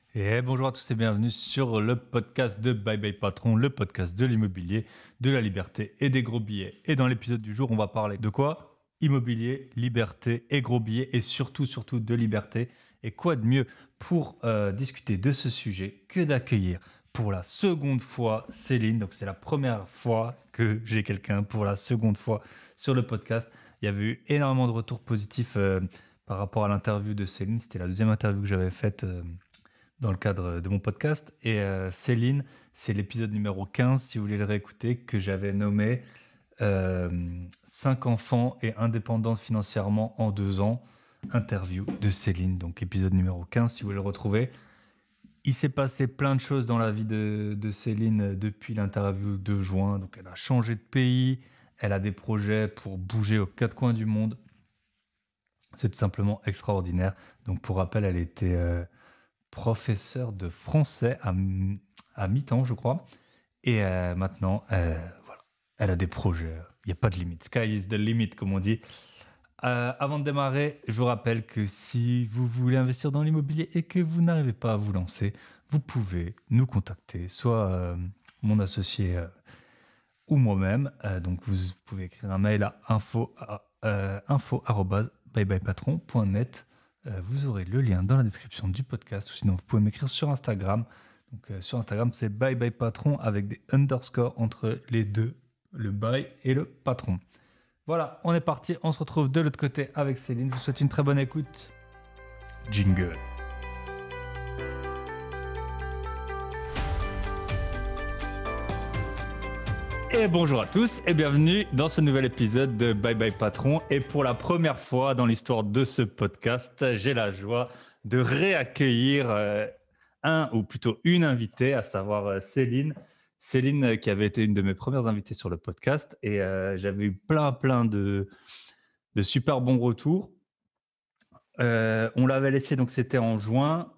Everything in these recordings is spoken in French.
Et bonjour à tous et bienvenue sur le podcast de Bye Bye Patron, le podcast de l'immobilier, de la liberté et des gros billets. Et dans l'épisode du jour, on va parler de quoi? Immobilier, liberté et gros billets et surtout de liberté. Et quoi de mieux pour discuter de ce sujet que d'accueillir pour la seconde fois Céline. Donc c'est la première fois que j'ai quelqu'un pour la seconde fois sur le podcast. Il y avait eu énormément de retours positifs par rapport à l'interview de Céline. C'était la deuxième interview que j'avais faite dans le cadre de mon podcast. Et Céline, c'est l'épisode numéro 15, si vous voulez le réécouter, que j'avais nommé 5 enfants et indépendante financièrement en 2 ans. Interview de Céline, donc épisode numéro 15, si vous voulez le retrouver. Il s'est passé plein de choses dans la vie de Céline depuis l'interview de juin. Donc elle a changé de pays, elle a des projets pour bouger aux 4 coins du monde. C'est tout simplement extraordinaire. Donc pour rappel, elle était professeur de français à mi-temps, je crois. Et maintenant, voilà, elle a des projets. Il n'y a pas de limite. Sky is the limit, comme on dit. Avant de démarrer, je vous rappelle que si vous voulez investir dans l'immobilier et que vous n'arrivez pas à vous lancer, vous pouvez nous contacter, soit mon associé ou moi-même. Donc, vous pouvez écrire un mail à info@byebyepatron.net. Vous aurez le lien dans la description du podcast ou sinon vous pouvez m'écrire sur Instagram. Donc, sur Instagram, c'est byebyepatron avec des underscores entre les deux, le bye et le patron. Voilà, on est parti. On se retrouve de l'autre côté avec Céline. Je vous souhaite une très bonne écoute. Jingle. Et bonjour à tous et bienvenue dans ce nouvel épisode de Bye Bye Patron. Et pour la première fois dans l'histoire de ce podcast, j'ai la joie de réaccueillir un ou plutôt une invitée, à savoir Céline. Céline qui avait été une de mes premières invitées sur le podcast et j'avais eu plein de super bons retours. On l'avait laissé, donc c'était en juin.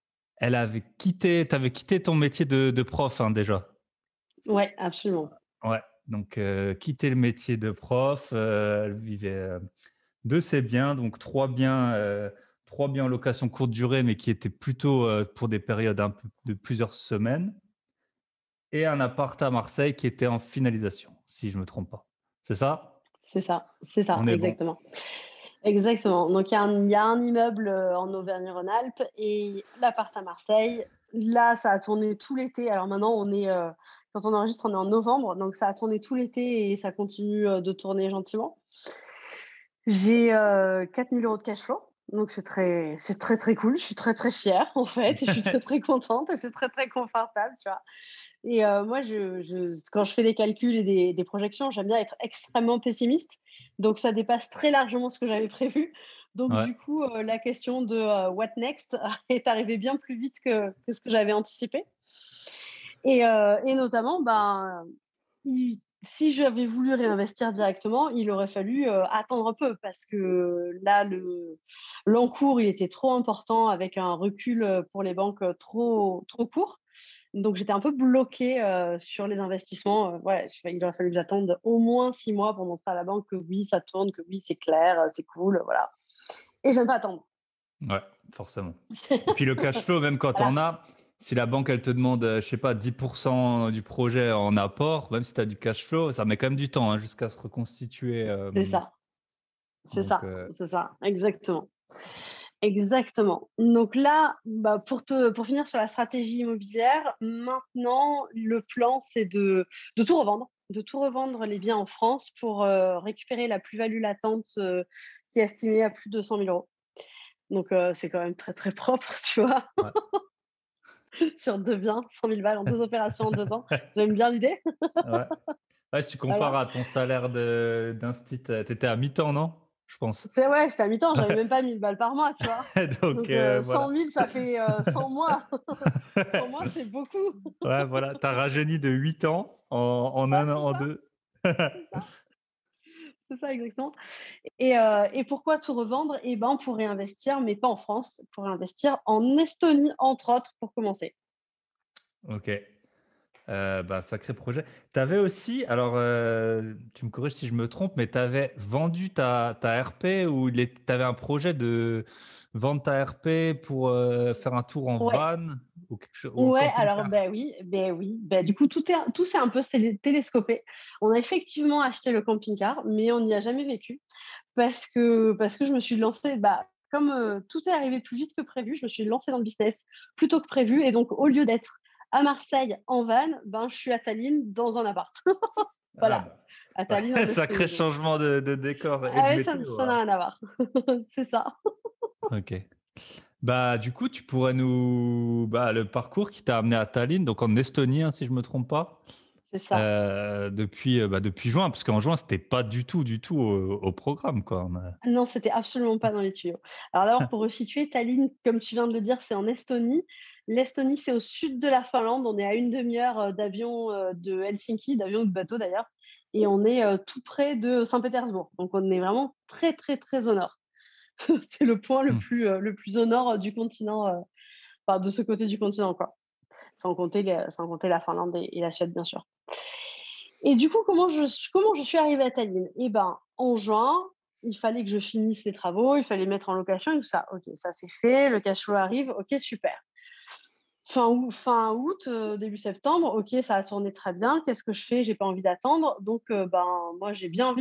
T'avais quitté ton métier de prof hein, déjà. Ouais, absolument. Ouais, donc quitter le métier de prof, elle vivait de ses biens, donc 3 biens en location courte durée, mais qui étaient plutôt pour des périodes un peu de plusieurs semaines, et un appart à Marseille qui était en finalisation, si je me trompe pas. C'est ça? C'est ça, On est bon. exactement. Exactement. Donc il y a un immeuble, en Auvergne-Rhône-Alpes et l'appart à Marseille. Là, ça a tourné tout l'été. Alors maintenant, quand on enregistre, on est en novembre, donc ça a tourné tout l'été et ça continue, de tourner gentiment. J'ai, 4 000 € de cash flow, donc c'est très cool. Je suis très fière, en fait, et je suis très contente et c'est très confortable, tu vois? Et moi, quand je fais des calculs et des projections, j'aime bien être extrêmement pessimiste. Donc ça dépasse très largement ce que j'avais prévu. Donc Ouais. du coup, la question de, what next est arrivée bien plus vite que ce que j'avais anticipé. Et notamment, ben, si j'avais voulu réinvestir directement, il aurait fallu, attendre un peu parce que là, l'encours, il était trop important avec un recul, pour les banques, trop court. Donc j'étais un peu bloquée, sur les investissements, ouais, il aurait fallu que j'attende au moins 6 mois pour montrer à la banque que oui, ça tourne, que oui, c'est clair, c'est cool, voilà. Et j'aime pas attendre. Ouais, forcément. Et puis le cash flow, même quand Voilà, on a, si la banque elle te demande, je sais pas, 10% du projet en apport, même si tu as du cash flow, ça met quand même du temps hein, jusqu'à se reconstituer. c'est ça, c'est Donc, ça, c'est ça, exactement. Exactement. Donc là, bah, pour finir sur la stratégie immobilière, maintenant, le plan, c'est de tout revendre, de tout revendre les biens en France pour, récupérer la plus-value latente, qui est estimée à plus de 100 000 €. Donc, c'est quand même très propre, tu vois? ouais. Sur 2 biens, 100 000 balles en 2 opérations en 2 ans. J'aime bien l'idée. Ouais. Ouais, si tu compares Voilà. à ton salaire d'instit, t'étais à mi-temps, non? Je pense. C'est ouais, j'étais à mi-temps, j'avais même pas 1 000 balles par mois, tu vois? Donc, Donc, 100 voilà. 000, ça fait, 100 mois. 100 mois, c'est beaucoup. Ouais, voilà. T'as rajeuni de 8 ans en un an, C'est en ça, deux. c'est ça, c'est ça exactement. Et pourquoi tout revendre? Eh ben, pour réinvestir, mais pas en France, pour réinvestir en Estonie, entre autres, pour commencer. Ok. Bah, sacré projet. Tu avais aussi, alors tu me corriges si je me trompe, mais tu avais vendu ta RP ou tu avais un projet de vendre ta RP pour faire un tour en Ouais. van ou en Ouais, alors camping-car? oui. Du coup, tout s'est un peu télescopé. On a effectivement acheté le camping-car, mais on n'y a jamais vécu parce que je me suis lancée, comme, tout est arrivé plus vite que prévu, je me suis lancée dans le business plus tôt que prévu et donc au lieu d'être à Marseille en van, je suis à Tallinn dans un appart. Ah Voilà, bah, à Tallinn en sacré Estonie donc. changement de décor et Ah de ouais, météo ça alors. n'a rien à voir. C'est ça, OK. Bah, du coup, tu pourrais nous le parcours qui t'a amené à Tallinn, donc en Estonie, hein, si je me trompe pas, c'est ça. depuis juin, parce qu'en juin, c'était pas du tout au programme, quoi. Non, c'était absolument pas dans les tuyaux. Alors d'abord, pour resituer, Tallinn, comme tu viens de le dire, c'est en Estonie. L'Estonie, c'est au sud de la Finlande. On est à une demi-heure d'avion de Helsinki, d'avion ou de bateau d'ailleurs. Et on est tout près de Saint-Pétersbourg. Donc on est vraiment très, très, très au nord. C'est le point Mmh. le plus au nord du continent, enfin de ce côté du continent, quoi. Sans compter la Finlande et la Suède, bien sûr. Et du coup, comment je suis arrivée à Tallinn? Eh ben, en juin, il fallait que je finisse les travaux, il fallait mettre en location et tout ça. OK, ça c'est fait, le cash flow arrive, OK, super. Fin août, début septembre, OK, ça a tourné très bien. Qu'est-ce que je fais? J'ai pas envie d'attendre, donc moi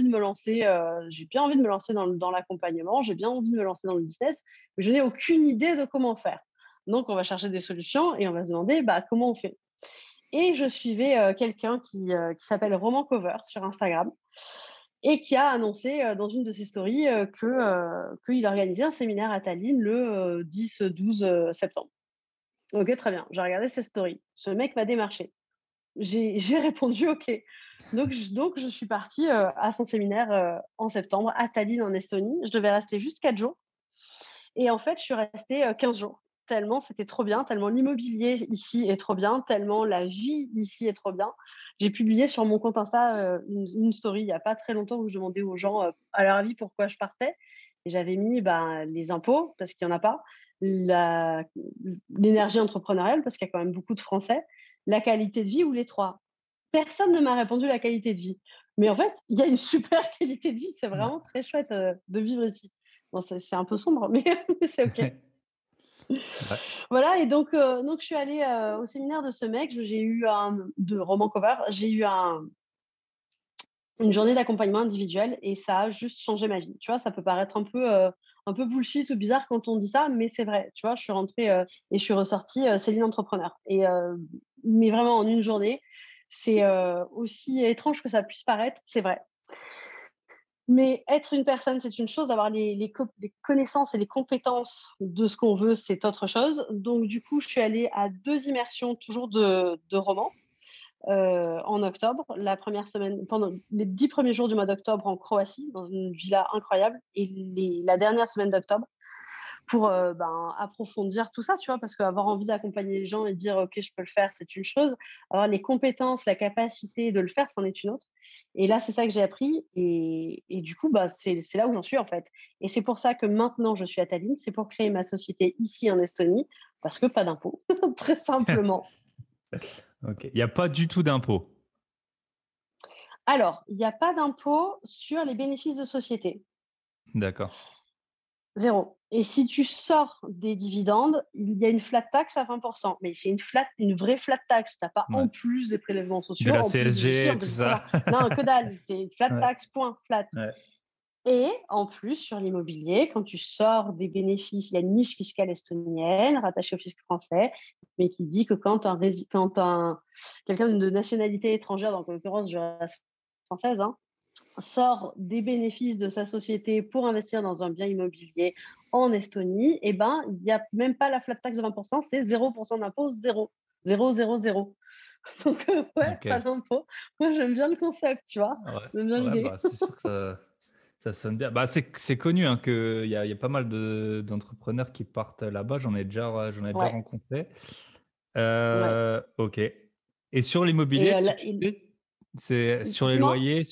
j'ai bien envie de me lancer dans l'accompagnement, j'ai bien envie de me lancer dans le business, mais je n'ai aucune idée de comment faire. Donc on va chercher des solutions et on va se demander, comment on fait? Et je suivais, quelqu'un qui s'appelle Roman Cover sur Instagram et qui a annoncé, dans une de ses stories, qu'il organisait un séminaire à Tallinn le, 10-12, septembre. OK, très bien. J'ai regardé ses stories. Ce mec m'a démarché. J'ai répondu OK. Donc je suis partie, à son séminaire, en septembre à Tallinn en Estonie. Je devais rester juste 4 jours et en fait, je suis restée, 15 jours. Tellement c'était trop bien, tellement l'immobilier ici est trop bien, tellement la vie ici est trop bien. J'ai publié sur mon compte Insta, une story il y a pas très longtemps où je demandais aux gens, à leur avis pourquoi je partais et j'avais mis, les impôts parce qu'il y en a pas, la l'énergie entrepreneuriale parce qu'il y a quand même beaucoup de Français, la qualité de vie ou les 3. Personne ne m'a répondu la qualité de vie. Mais en fait, il y a une super qualité de vie, c'est vraiment très chouette, de vivre ici. Bon, c'est un peu sombre, mais mais c'est OK. Ouais. Voilà et donc je suis allée, au séminaire de ce mec, j'ai eu de Roman Cover, j'ai eu une journée d'accompagnement individuel et ça a juste changé ma vie. Tu vois? Ça peut paraître un peu bullshit ou bizarre quand on dit ça, mais c'est vrai. Tu vois? Je suis rentrée, et je suis ressortie, Céline entrepreneur et mais vraiment en une journée. C'est, aussi étrange que ça puisse paraître, c'est vrai. Mais être une personne, c'est une chose, avoir les connaissances et les compétences de ce qu'on veut, c'est autre chose. Donc du coup, je suis allée à 2 immersions toujours de romans, en octobre. La première semaine pendant les 10 premiers jours du mois d'octobre en Croatie, dans une villa incroyable et la dernière semaine d'octobre pour, approfondir tout ça, tu vois? Parce qu'avoir envie d'accompagner les gens et dire: «OK, je peux le faire», c'est une chose. Avoir les compétences, la capacité de le faire, c'en est une autre. Et là, c'est ça que j'ai appris et du coup, c'est là où j'en suis, en fait. Et c'est pour ça que maintenant je suis à Tallinn, c'est pour créer ma société ici en Estonie, parce que pas d'impôts, très simplement. OK. Il y a pas du tout d'impôt? Alors, il y a pas d'impôt sur les bénéfices de société. D'accord. 0. Et si tu sors des dividendes, il y a une flat tax à 20. Mais c'est une vraie flat tax. Tu as pas en Ouais. plus des prélèvements De sociaux, la en plus des IFI, CSG, en tout plus des ça? trésors. Non, que dalle, c'est flat Ouais, tax, point, flat. ouais. Et en plus, sur l'immobilier, quand tu sors des bénéfices, il y a une niche fiscale estonienne rattachée au fisc français, mais qui dit que quelqu'un de nationalité étrangère, donc en l'occurrence, je reste française, hein, sort des bénéfices de sa société pour investir dans un bien immobilier en Estonie, et il n'y a même pas la flat tax de 20, c'est 0% d'impôt, 0. 0, 0, 0. Donc, ouais, pas OK. d'impôt. Moi, j'aime bien le concept, tu vois? Ouais, J'aime bien ouais, l'idée. c'est sûr que ça sonne bien. Bah, c'est connu, hein, qu'il y a pas mal d'entrepreneurs qui partent là-bas. J'en ai déjà Ouais, rencontré. ouais. OK. Et sur Et l'immobilier, là, tu sais, c'est sur les dis-moi? loyers,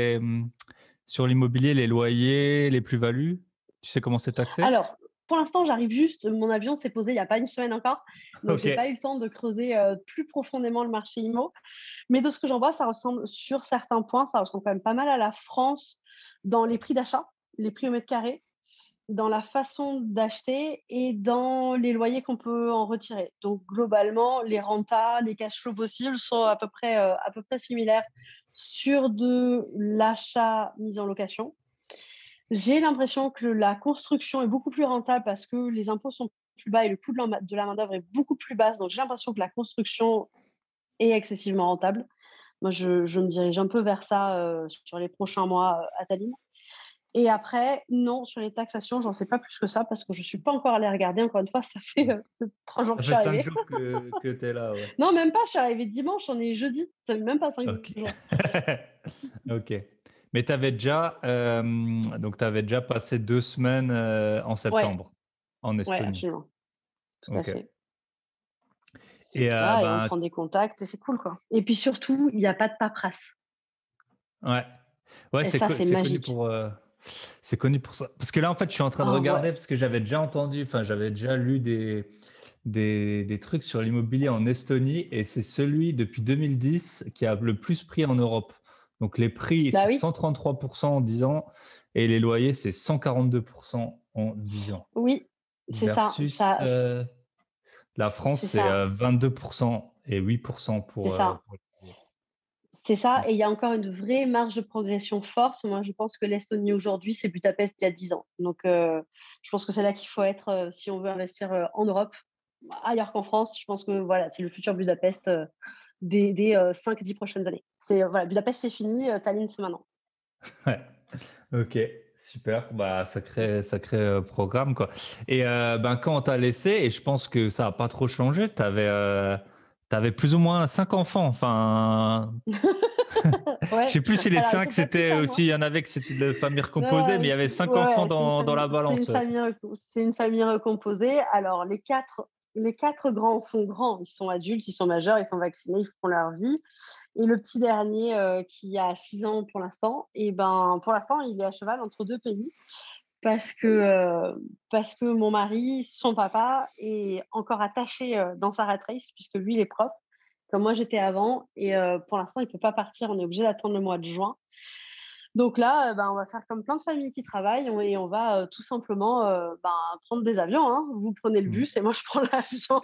sur l'immobilier, les loyers, les plus-values, tu sais comment c'est taxé? Alors, pour l'instant, j'arrive juste, mon avion s'est posé il y a pas une semaine encore, donc j'ai pas eu OK. le temps de creuser, plus profondément le marché IMO. Mais de ce que j'en vois, ça ressemble sur certains points, ça ressemble quand même pas mal à la France dans les prix d'achat, les prix au mètre carré. dans la façon d'acheter et dans les loyers qu'on peut en retirer. Donc globalement, les rentas, les cash flows possibles sont à peu près similaires sur de l'achat mis en location. J'ai l'impression que la construction est beaucoup plus rentable parce que les impôts sont plus bas et le coût de la main-d'œuvre est beaucoup plus basse. Donc j'ai l'impression que la construction est excessivement rentable. Moi, je me dirige un peu vers ça sur les prochains mois à Tallinn. Et après, non, sur les taxations, j'en sais pas plus que ça parce que je suis pas encore allée regarder. Encore une fois, ça fait 3 jours Ça que je suis fait 5 arrivée. jours que tu es là, ouais. Non, même pas, je suis arrivée dimanche, on est jeudi. Ça fait même pas 5 Ok. jours. Ok. Mais tu avais déjà, donc tu avais déjà passé 2 semaines en Ouais, septembre en ouais, Estonie. absolument. Tout à Ok. fait. Et Donc voilà, et on ben, prend des contacts et c'est cool, quoi. Et puis surtout, il y a pas de paperasse ouais. Ouais, et ça, c'est magique. c'est connu pour ça. Parce que là, en fait, je suis en train de Ah ouais. regarder parce que j'avais déjà entendu, enfin, j'avais déjà lu des trucs sur l'immobilier en Estonie et c'est celui depuis 2010 qui a le plus pris en Europe. Donc les prix, Bah c'est oui, 133% en 10 ans et les loyers, c'est 142% en 10 ans. oui, c'est ça, Versus ça, la France, c'est c'est ça, 22% et 8% c'est ça. pour les loyers. C'est ça, et il y a encore une vraie marge de progression forte. Moi, je pense que l'Estonie aujourd'hui, c'est Budapest il y a 10 ans. Donc, je pense que c'est là qu'il faut être si on veut investir en Europe, ailleurs qu'en France. Je pense que voilà, c'est le futur Budapest des 5-10 prochaines années. Voilà, Budapest, c'est fini, Tallinn, c'est maintenant. Ouais. Ok, super. Bah, sacré programme, quoi. Et ben, quand on t'a laissé, et je pense que ça n'a pas trop changé, t'avais plus ou moins 5 enfants. Enfin, je Ouais, sais plus si les alors ils cinq, sont pas tous c'était à aussi, moi. il y en avait que c'était de famille recomposée, Non, mais il y avait cinq ouais, enfants ouais, dans la balance. Ouais. c'est une famille recomposée. Alors, les quatre grands sont grands, ils sont adultes, ils sont majeurs, ils sont vaccinés, ils font leur vie. Et le petit dernier, qui a 6 ans pour l'instant, et ben, pour l'instant, il est à cheval entre 2 pays parce que mon mari, son papa, est encore attaché dans sa rat race, puisque lui, il est prof, comme moi j'étais avant. Et pour l'instant, il ne peut pas partir, on est obligé d'attendre le mois de juin. Donc là, ben, on va faire comme plein de familles qui travaillent et on va tout simplement ben, prendre des avions. Hein. Vous prenez le Mm. bus et moi, je prends l'avion.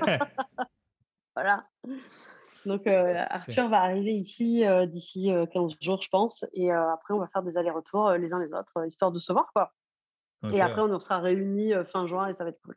Voilà. Donc, Ok. Arthur va arriver ici d'ici 15 jours, je pense. Et après, on va faire des allers-retours les uns les autres, histoire de se voir, quoi. Ok. Et après, on sera réunis fin juin et ça va être cool.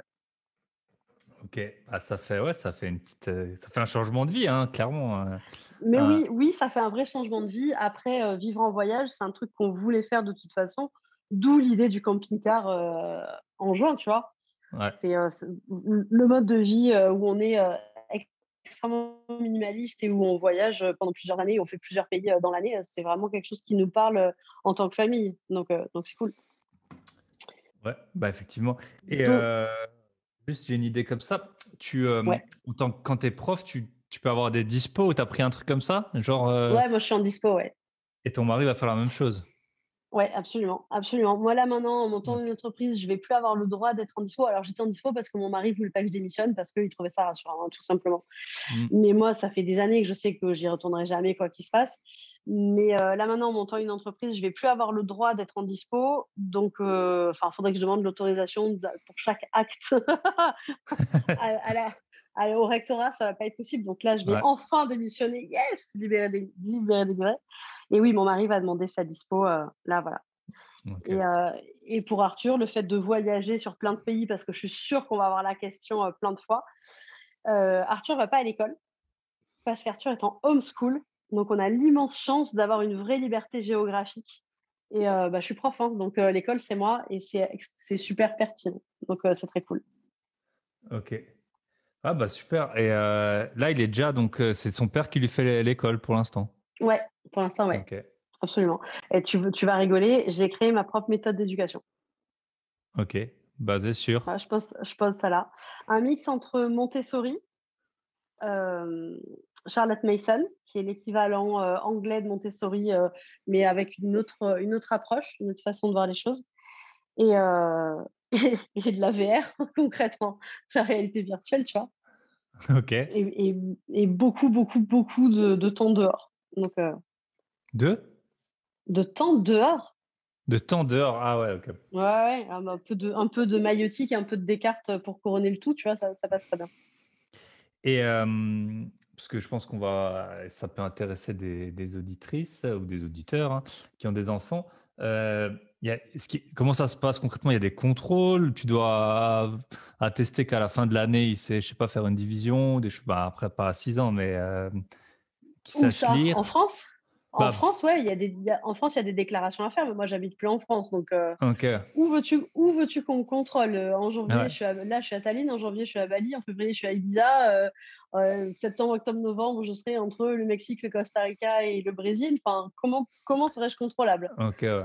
Ok. Ah, ça fait ça fait un changement de vie, hein, clairement. Mais Un- oui, oui, ça fait un vrai changement de vie. Après, vivre en voyage, c'est un truc qu'on voulait faire de toute façon. D'où l'idée du camping-car en juin, tu vois. ouais. C'est le mode de vie où on est extrêmement minimaliste et où on voyage pendant plusieurs années, on fait plusieurs pays dans l'année. C'est vraiment quelque chose qui nous parle en tant que famille. Donc c'est cool. Ouais, bah effectivement. Et Donc, juste, j'ai une idée comme ça. ouais. Quand tu es prof, tu peux avoir des dispos ou tu as pris un truc comme ça? Genre, Ouais, moi je suis en dispo, ouais. et ton mari va faire la même chose. Ouais, absolument, absolument. Moi, là, maintenant, en montant une Ok. entreprise, je vais plus avoir le droit d'être en dispo. Alors, j'étais en dispo parce que mon mari voulait pas que je démissionne parce qu'il trouvait ça rassurant, hein, tout simplement. Mm. Mais moi, ça fait des années que je sais que j'y retournerai jamais, quoi qu'il se passe. Mais là, maintenant, en montant une entreprise, je vais plus avoir le droit d'être en dispo. Donc, il faudrait que je demande l'autorisation pour chaque acte à au rectorat, ça va pas être possible. Donc là, je vais Ouais. enfin démissionner. Yes, libérer des grès. Et oui, mon mari va demander sa dispo. Là, voilà. Ok. Et, euh, et pour Arthur, le fait de voyager sur plein de pays, parce que je suis sûre qu'on va avoir la question plein de fois, Arthur va pas à l'école parce qu'Arthur est en homeschool. Donc, on a l'immense chance d'avoir une vraie liberté géographique. Et je suis prof, hein, donc l'école, c'est moi et c'est super pertinent. Donc, c'est très cool. Ok. Ah bah super. Et là, il est déjà donc c'est son père qui lui fait l'école pour l'instant. Ouais, pour l'instant, ouais, Ok. absolument. Et tu vas rigoler, j'ai créé ma propre méthode d'éducation. Ok. Basé sur. Voilà, je pose ça là. Un mix entre Montessori, euh, Charlotte Mason, qui est l'équivalent anglais de Montessori, mais avec une autre approche, une autre façon de voir les choses, et, et de la VR, concrètement, la réalité virtuelle, tu vois, Ok. et beaucoup, beaucoup, beaucoup de temps dehors. Donc, Deux. de temps dehors. De temps dehors, ah ouais, ok. Ouais, ouais, un peu de maïeutique, un peu de Descartes pour couronner le tout, tu vois? Ça passe très bien. Et parce que je pense ça peut intéresser des auditrices ou des auditeurs, hein, qui ont des enfants. Il y a comment ça se passe concrètement? Il y a des contrôles? Tu dois attester qu'à la fin de l'année, il sait, je sais pas, faire une division, des choses bah, après pas à 6 ans, mais qu'il Où sache ça? En lire? France? En Bah, France, ouais, en France, il y a des déclarations à faire, mais moi, j'habite plus en France, donc OK. où veux-tu qu'on me contrôle? En janvier, Ouais, je suis à Tallinn, en janvier, je suis à Bali, en février, je suis à Ibiza, septembre, octobre, novembre, je serai entre le Mexique, le Costa Rica et le Brésil. Enfin, comment serais-je contrôlable? OK, ouais.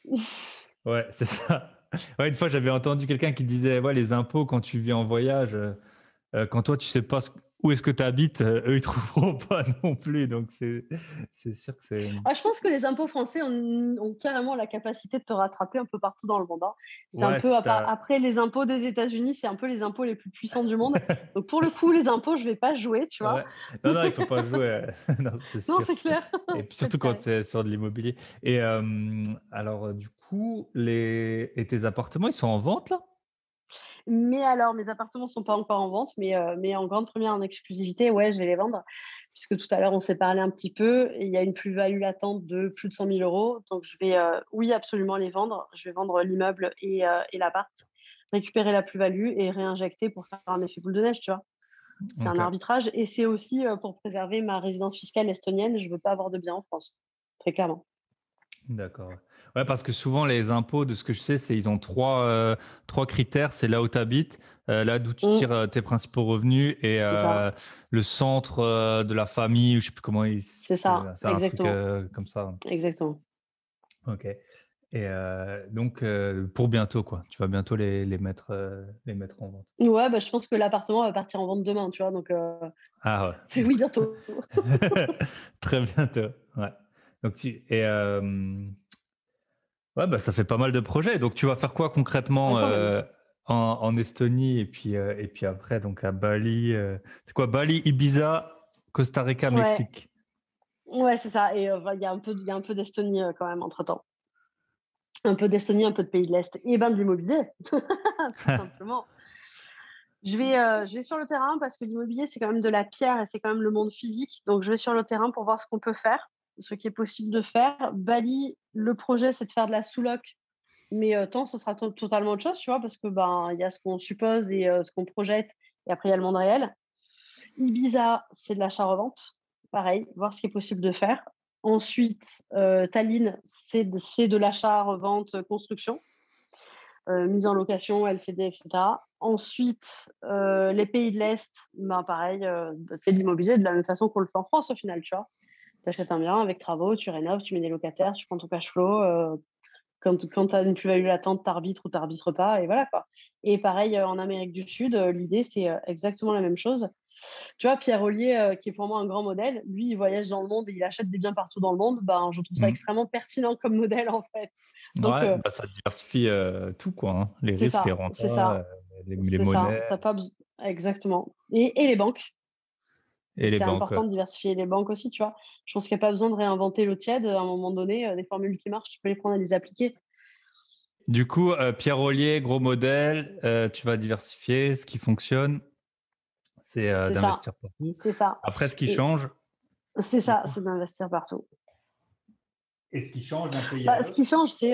Ouais, c'est ça. Ouais, une fois, j'avais entendu quelqu'un qui disait: «Ouais, les impôts quand tu vis en voyage, quand toi, tu sais pas où est-ce que tu habites, eux, ils trouveront pas non plus, donc c'est sûr que c'est Ah, je pense que les impôts français ont carrément la capacité de te rattraper un peu partout dans le monde, hein. C'est un ouais, peu si tu après les impôts des États-Unis, c'est un peu les impôts les plus puissants du monde. Donc pour le coup, les impôts, je vais pas jouer, tu vois? ouais. Non, non, il faut pas jouer, non, c'est Non, sûr. c'est clair, Et puis faut être surtout quand carré. c'est sur de l'immobilier et alors, du coup, tes appartements, ils sont en vente, là? Mais alors, mes appartements sont pas encore en vente, mais en grande première en exclusivité, ouais, je vais les vendre. Puisque tout à l'heure, on s'est parlé un petit peu et il y a une plus-value latente de plus de 100 000 €. Donc je vais, oui, absolument les vendre. Je vais vendre l'immeuble et l'appart, récupérer la plus-value et réinjecter pour faire un effet boule de neige, tu vois? C'est un OK. arbitrage et c'est aussi, pour préserver ma résidence fiscale estonienne. Je veux pas avoir de biens en France, très clairement. D'accord, ouais. Ouais, parce que souvent les impôts, de ce que je sais, c'est ils ont 3 critères. C'est là où tu habites, là d'où tu Mmh, tires, tes principaux revenus et c'est ça, le centre, de la famille ou je sais plus comment ils c'est ça, c'est un truc, exactement, comme ça. exactement. OK et donc pour bientôt, quoi. Tu vas bientôt les mettre en vente. Ouais, bah, je pense que l'appartement va partir en vente demain, tu vois? Donc Ah ouais, c'est oui, bientôt. très bientôt, ouais. Donc ouais, bah, ça fait pas mal de projets. Donc, tu vas faire quoi Ouais, concrètement quand même. en Estonie et puis après, donc à Bali c'est quoi? Bali, Ibiza, Costa Rica, Ouais, Mexique? ouais, c'est ça et bah, il y a un peu d'Estonie, quand même entre-temps. Un peu d'Estonie, un peu de pays de l'Est et ben, de l'immobilier, tout simplement. Je vais sur le terrain parce que l'immobilier, c'est quand même de la pierre et c'est quand même le monde physique. Donc je vais sur le terrain pour voir ce qu'on peut faire, ce qui est possible de faire. Bali, le projet, c'est de faire de la sous-loc, mais tant ce sera totalement autre chose, tu vois? Parce que, ben, il y a ce qu'on suppose et ce qu'on projette et après il y a le monde réel. Ibiza, c'est de l'achat-revente, pareil, voir ce qui est possible de faire. Ensuite, Tallinn, c'est de l'achat-revente, construction, mise en location, LCD et cetera. Ensuite, les pays de l'Est, ben, pareil, c'est de l'immobilier de la même façon qu'on le fait en France au final, tu vois? Tu achètes un bien avec travaux, tu rénoves, tu mets des locataires, tu prends ton cash flow, quand tu as une plus-value latente, tu arbitres ou tu arbitres pas et voilà, quoi. Et pareil, en Amérique du Sud, l'idée, c'est, exactement la même chose. Tu vois, Pierre Ollier, qui est pour moi un grand modèle, lui, il voyage dans le monde et il achète des biens partout dans le monde. Ben, je trouve ça Mmh. extrêmement pertinent comme modèle, en fait. Donc, Ouais, bah, ça diversifie, tout quoi, hein. Les c'est risques, les ça, c'est rentas, ça, les c'est ça. monnaies T'as pas besoin exactement et les banques. et les C'est banques, ouais. important de diversifier les banques aussi, tu vois? Je pense qu'il y a pas besoin de réinventer l'eau tiède, à un moment donné, des formules qui marchent, tu peux les prendre et les appliquer. Du coup, Pierre Ollier, gros modèle, tu vas diversifier. Ce qui fonctionne, c'est, C'est ça, d'investir partout. c'est ça Après ce qui et change, c'est du ça, coup c'est d'investir partout. et ce qui change d'un pays à Bah, ce qui l'autre? change, c'est,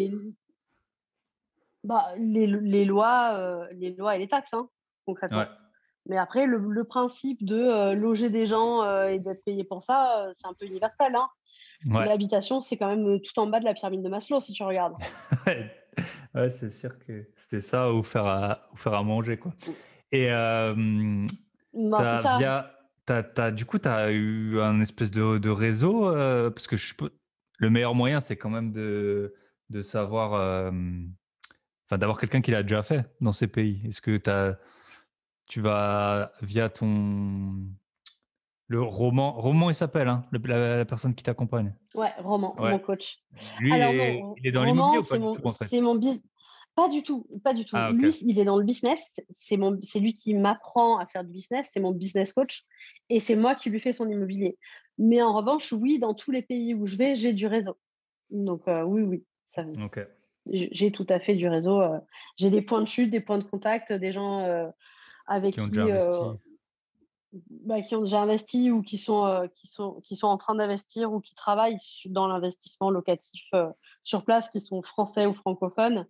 les lois et les taxes, hein, Ouais, concrètement. Mais après le principe de, loger des gens, et d'être payé pour ça, c'est un peu universel, hein. ouais. L'habitation, c'est quand même, tout en bas de la pyramide de Maslow si tu regardes. Ouais, ouais, c'est sûr que c'était ça ou faire à manger, quoi. Mmh, Et ben, c'est ça. du coup, tu as eu un espèce de réseau, parce que je peux le meilleur moyen, c'est quand même de savoir, enfin, d'avoir quelqu'un qui l'a déjà fait dans ces pays. Est-ce que tu vas via le Roman il s'appelle, hein, la personne qui t'accompagne? Ouais, Roman, Ouais. mon coach. Lui, Alors non, il est dans l'immobilier Roman, ou pas c'est du mon tout, en c'est fait? mon business. Pas du tout, pas du tout. Ah OK. Lui, il est dans le business, c'est lui qui m'apprend à faire du business, c'est mon business coach et c'est moi qui lui fais son immobilier. Mais en revanche, oui, dans tous les pays où je vais, j'ai du réseau. Donc oui, oui. Ça Ok. j'ai tout à fait du réseau, j'ai des points de chute, des points de contact, des gens, avec Qui ont déjà qui, investi. bah, qui ont déjà investi ou qui sont en train d'investir ou qui travaillent dans l'investissement locatif, sur place, qui sont français ou francophones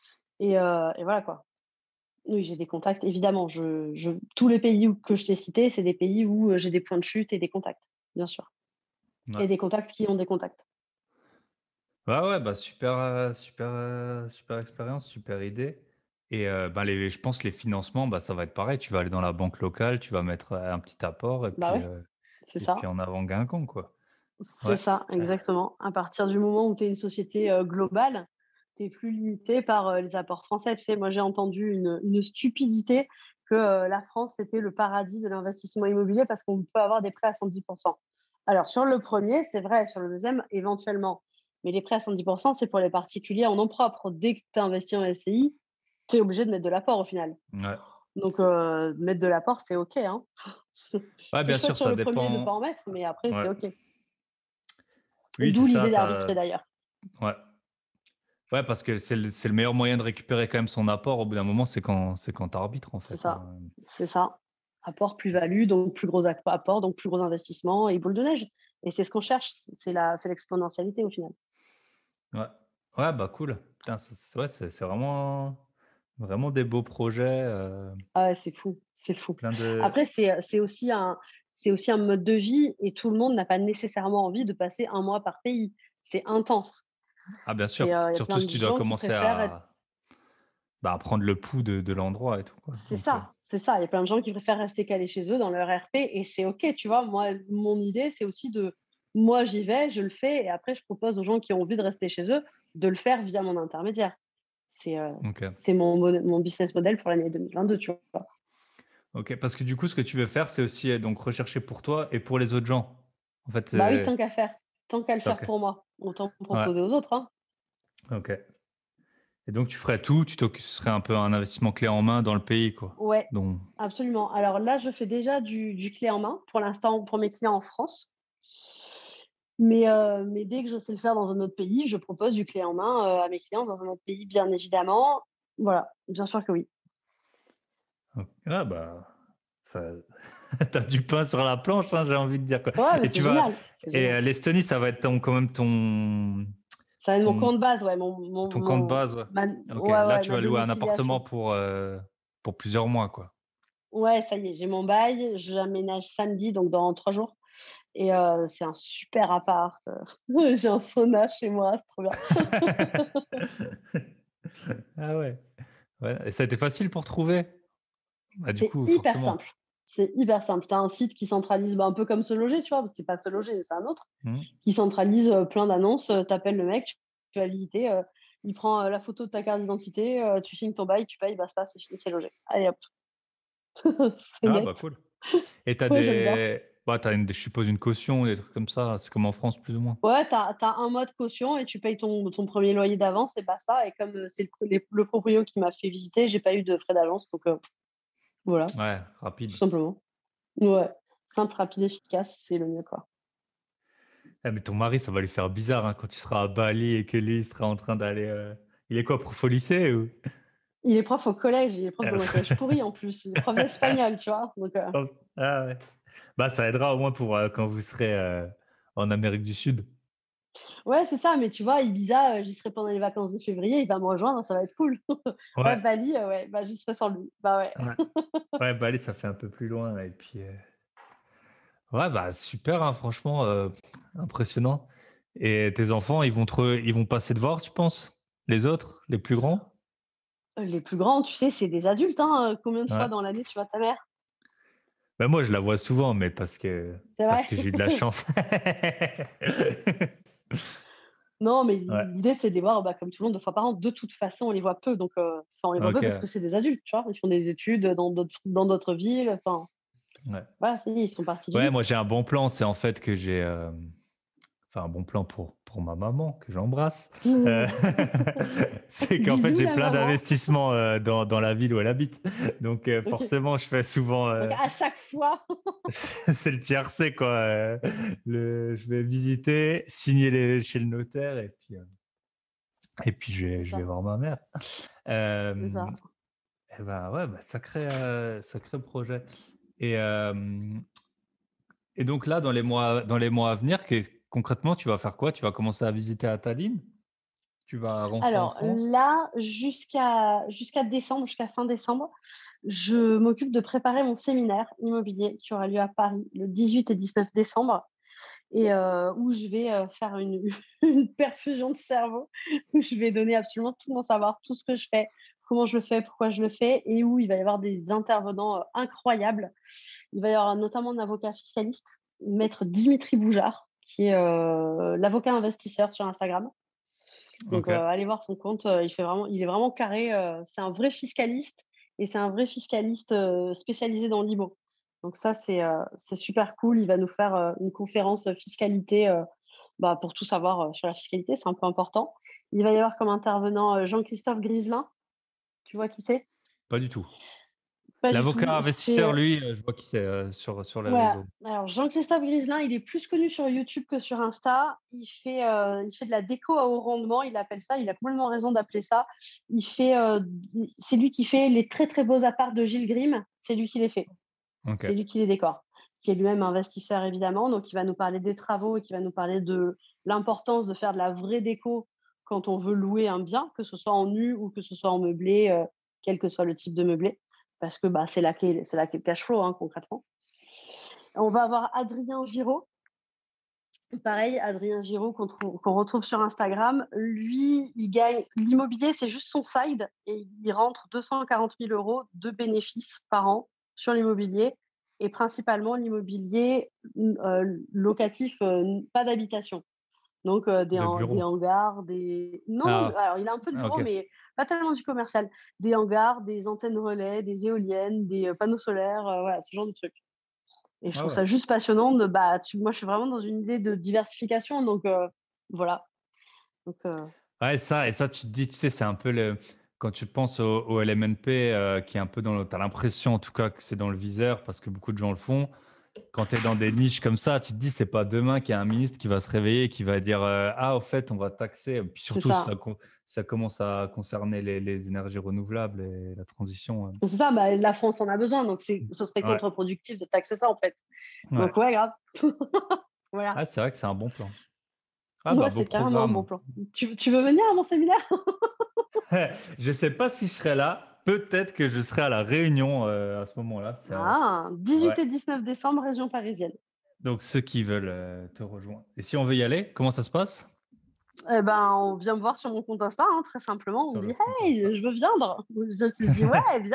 et voilà quoi. Oui, j'ai des contacts évidemment, tous les pays que je t'ai cités, c'est des pays où, j'ai des points de chute et des contacts, bien sûr Ouais. et des contacts qui ont des contacts. Ouais, ouais, bah, super, super expérience, super idée et bah, je pense les financements, bah, ça va être pareil. Tu vas aller dans la banque locale, tu vas mettre, un petit apport Bah, ouais, c'est et puis ça. en avant Guingamp, quoi. C'est Ouais. ça, exactement. À partir du moment où tu es une société, globale, tu es plus limité par, les apports français. Tu sais, moi, j'ai entendu une stupidité que, la France, c'était le paradis de l'investissement immobilier parce qu'on peut avoir des prêts à 110. Alors sur le premier, c'est vrai, sur le deuxième, éventuellement. Mais les prêts à 110, c'est pour les particuliers en nom propre. Dès que tu investis en SCI, tu es obligé de mettre de l'apport au final. Ouais. Donc, mettre de l'apport, c'est OK, hein. C'est Ouais, c'est bien chouette sûr, sur ça le premier de ne pas dépend. en mettre, mais après, c'est Ouais. OK. Oui, c'est D'où ça, l'idée tu d'arbitrer d'ailleurs. ouais. Ouais, parce que c'est le meilleur moyen de récupérer quand même son apport au bout d'un moment, c'est quand tu arbitres, en C'est fait, ça, hein. c'est ça. Apport, plus-value, donc plus gros apport, donc plus gros investissement et boule de neige. Et c'est ce qu'on cherche, c'est l'exponentialité au final. Ouais. Ouais, bah, cool. Putain, c'est ouais, c'est vraiment des beaux projets, Ah ouais, c'est fou, c'est fou. plein de Après, c'est aussi un mode de vie et tout le monde n'a pas nécessairement envie de passer un mois par pays. C'est intense. ah bien sûr, Il y a surtout plein si de tu dois gens qui commencer préfèrent être. à prendre le pouls de l'endroit et tout, quoi, C'est donc ça, c'est ça. Il y a plein de gens qui préfèrent rester calés chez eux dans leur RP et c'est OK, tu vois? Moi, mon idée, c'est aussi moi, j'y vais, je le fais et après je propose aux gens qui ont envie de rester chez eux de le faire via mon intermédiaire. C'est, heu, OK. c'est mon business model pour l'année 2022, tu vois? OK, parce que du coup, ce que tu veux faire, c'est aussi, donc rechercher pour toi et pour les autres gens? En fait, Bah oui, c'est tant qu'à le faire OK. pour moi, autant Ouais, proposer aux autres, hein. OK et donc tu ferais tout, ce serait un peu un investissement clé en main dans le pays, quoi? Ouais, Donc absolument. Alors là, je fais déjà du clé en main, pour l'instant, pour mes clients en France. Mais dès que je sais le faire dans un autre pays, je propose du clé en main, à mes clients dans un autre pays, bien évidemment. Voilà, bien sûr que oui. ah bah, ça tu du pain sur la planche, hein, j'ai envie de dire, quoi Ouais, mais et c'est tu vas génial, c'est et génial. l'Estonie, ça va être quand même Ça va être mon ton compte base, ouais, ton camp de base, ouais? OK, là, ouais, tu ma vas louer un appartement domiciliation. pour plusieurs mois, quoi? Ouais, ça y est, j'ai mon bail, j'aménage samedi, donc dans 3 jours et c'est un super appart, j'ai un sauna chez moi, c'est trop bien. Ah ouais. Ouais et ça a été facile pour trouver? Bah, du C'est coup, hyper forcément. simple. C'est hyper simple. Tu as un site qui centralise, bah, un peu comme Se Loger, tu vois? C'est pas Se Loger, c'est un autre, Mmh. qui centralise, plein d'annonces, tu appelles le mec, tu vas visiter, il prend, la photo de ta carte d'identité, tu signes ton bail, tu payes, basta, c'est fini, c'est logé. Allez hop, c'est Ah bah, net. cool et tu as Ouais, j'aime bien. je suppose une caution, des trucs comme ça? C'est comme en France, plus ou moins? Ouais, tu as un mois de caution et tu payes ton 1er loyer d'avance et basta et comme, c'est le proprio qui m'a fait visiter, j'ai pas eu de frais d'agence donc voilà, Ouais, tout rapide. simplement. Ouais, simple, rapide, efficace, c'est le mieux, quoi. Ah mais ton mari, ça va lui faire bizarre, hein, quand tu seras à Bali et que lui, il sera en train d'aller, il est quoi, prof au lycée ou? Il est prof au collège, il est prof dans un collège pourri en plus, il est prof d'espagnol, tu vois? Donc Ah ouais. Bah, ça aidera au moins pour, quand vous serez, en Amérique du Sud. ouais, c'est ça, mais tu vois, Ibiza, j'y serai pendant les vacances de février, il va me rejoindre, ça va être cool. Ouais, Ouais, Bali, ouais, bah, j'y serai sans lui. Bah, ouais. ouais. Ouais, Bali, ça fait un peu plus loin et puis, ouais, bah, super, hein, franchement, impressionnant et tes enfants, ils vont passer de voir, tu penses? Les autres, les plus grands? Les plus grands, tu sais, c'est des adultes, hein, combien de fois Ouais. dans l'année tu vois ta mère? Bah, moi, je la vois souvent, mais C'est parce vrai? que j'ai eu de la chance. Non, mais Ouais, l'idée, c'est de les voir, bah, comme tout le monde, 2 fois par an. De toute façon, on les voit peu, donc enfin, on les voit peu parce OK, que c'est des adultes, tu vois? Ils font des études, dans d'autres villes, enfin, ouais. voilà, ça y est, ils sont partis du Ouais, lit. moi, j'ai un bon plan, c'est en fait que j'ai, enfin, un bon plan pour ma maman que j'embrasse, heu, c'est qu'en fait, Bisous j'ai la plein maman. d'investissements, dans la ville où elle habite. Donc OK. forcément, je fais souvent, Donc à chaque fois c'est le tiercé quoi, je vais visiter, signer chez le notaire et puis, Et puis c'est je vais ça, voir ma mère. c'est ça. Hem et ben, ouais, bah, sacré projet et hem et donc là, dans les mois à venir, concrètement, tu vas faire quoi? Tu vas commencer à visiter à Tallinn? Tu vas rentrer en Alors France? là, jusqu'à décembre, jusqu'à fin décembre, je m'occupe de préparer mon séminaire immobilier qui aura lieu à Paris le 18 et 19 décembre et où je vais, faire une une perfusion de cerveau, où je vais donner absolument tout mon savoir, tout ce que je fais, comment je le fais, pourquoi je le fais et où il va y avoir des intervenants, incroyables. Il va y avoir notamment un avocat fiscaliste, maître Dimitri Boujard, qui est, l'avocat investisseur sur Instagram. Donc, OK. allez voir son compte, il est vraiment carré, c'est un vrai fiscaliste et c'est un vrai fiscaliste, spécialisé dans l'IMO. Donc ça, c'est super cool. Il va nous faire, une conférence, fiscalité, bah, pour tout savoir, sur la fiscalité, c'est un peu important. Il va y avoir comme intervenant, Jean-Christophe Griselin. Tu vois qui c'est? Pas du tout. Pas du tout. L'avocat C'est, investisseur, lui, je vois qui c'est, sur les ouais, réseaux. alors Jean-Christophe Griselin, il est plus connu sur YouTube que sur Insta. Il fait de la déco à haut rendement, il appelle ça, il a complètement raison d'appeler ça. C'est lui qui fait les très, très beaux apparts de Gilles Grimm, c'est lui qui les fait. OK. C'est lui qui les décore, qui est lui-même investisseur évidemment, donc il va nous parler des travaux et qui va nous parler de l'importance de faire de la vraie déco quand on veut louer un bien, que ce soit en nu ou que ce soit en meublé, quel que soit le type de meublé. Parce que, bah, c'est là qu'est le cash flow, hein, concrètement. On va avoir Adrien Giraud. Pareil, Adrien Giraud qu'on retrouve sur Instagram. Lui, il gagne l'immobilier, c'est juste son side et il rentre 240 000 euros de bénéfices par an sur l'immobilier et principalement l'immobilier locatif, pas d'habitation. Donc, De des bureau. hangars, des... Non, Ah, alors il a un peu de ah bureau, OK. mais pas tellement du commercial. Des hangars, des antennes relais, des éoliennes, des panneaux solaires, voilà, ce genre de trucs. Et je Ah trouve ouais. ça juste passionnant de bah, moi, je suis vraiment dans une idée de diversification, donc voilà. Donc Ouais, ça et ça, tu te dis, tu sais, c'est un peu le quand tu penses au LMNP, qui est un peu tu as l'impression en tout cas que c'est dans le viseur parce que beaucoup de gens le font. Quand tu es dans des niches comme ça, tu te dis, c'est pas demain qu'il y a un ministre qui va se réveiller et qui va dire, «Ah, au fait, on va taxer». Puis c'est surtout, si ça. ça commence à concerner les énergies renouvelables et la transition, C'est ça, bah, la France en a besoin, donc ce serait ouais, contre-productif de taxer ça, en fait. ouais. Donc ouais, grave. Voilà. Ah, c'est vrai que c'est un bon plan. Ah bah, Ouais, beau c'est carrément un bon programme. plan. Tu veux venir à mon séminaire? Je sais pas si je serai là. Peut-être que je serai à la Réunion, à ce moment-là. Ça Ah, 18 ouais. et 19 décembre, région parisienne. Donc ceux qui veulent, te rejoindre et si on veut y aller, comment ça se passe? Eh ben, on vient me voir sur mon compte Insta, hein, très simplement. On me Sur dit: le compte «Hey, Insta. je veux viendre». Je te dis: «Ouais, viens».